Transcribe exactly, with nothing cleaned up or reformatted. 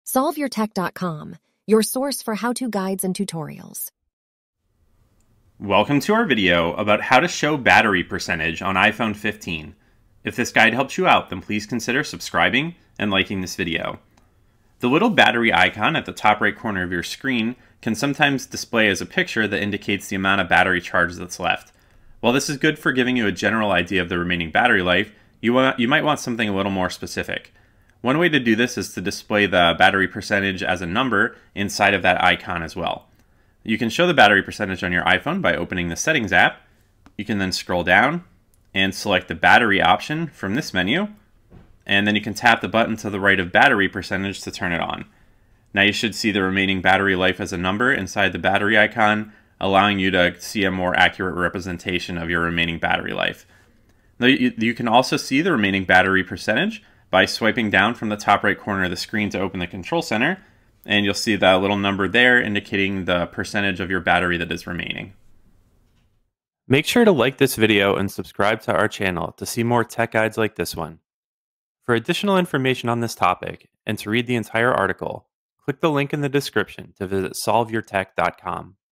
solve your tech dot com, your source for how-to guides and tutorials. Welcome to our video about how to show battery percentage on iPhone fifteen. If this guide helps you out, then please consider subscribing and liking this video. The little battery icon at the top right corner of your screen can sometimes display as a picture that indicates the amount of battery charge that's left. While this is good for giving you a general idea of the remaining battery life, you, want, you might want something a little more specific. One way to do this is to display the battery percentage as a number inside of that icon as well. You can show the battery percentage on your iPhone by opening the Settings app. You can then scroll down and select the battery option from this menu, and then you can tap the button to the right of battery percentage to turn it on. Now you should see the remaining battery life as a number inside the battery icon, allowing you to see a more accurate representation of your remaining battery life. Now you, you can also see the remaining battery percentage by swiping down from the top right corner of the screen to open the control center, and you'll see that little number there indicating the percentage of your battery that is remaining. Make sure to like this video and subscribe to our channel to see more tech guides like this one. For additional information on this topic and to read the entire article, click the link in the description to visit solve your tech dot com.